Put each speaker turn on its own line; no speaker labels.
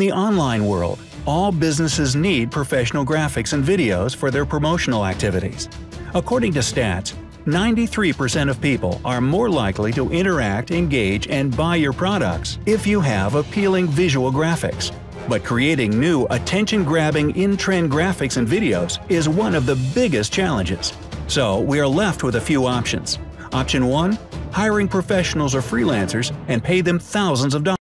the online world, all businesses need professional graphics and videos for their promotional activities. According to stats, 93% of people are more likely to interact, engage, and buy your products if you have appealing visual graphics. But creating new, attention-grabbing, in-trend graphics and videos is one of the biggest challenges. So we are left with a few options. Option 1. Hiring professionals or freelancers and pay them thousands of dollars.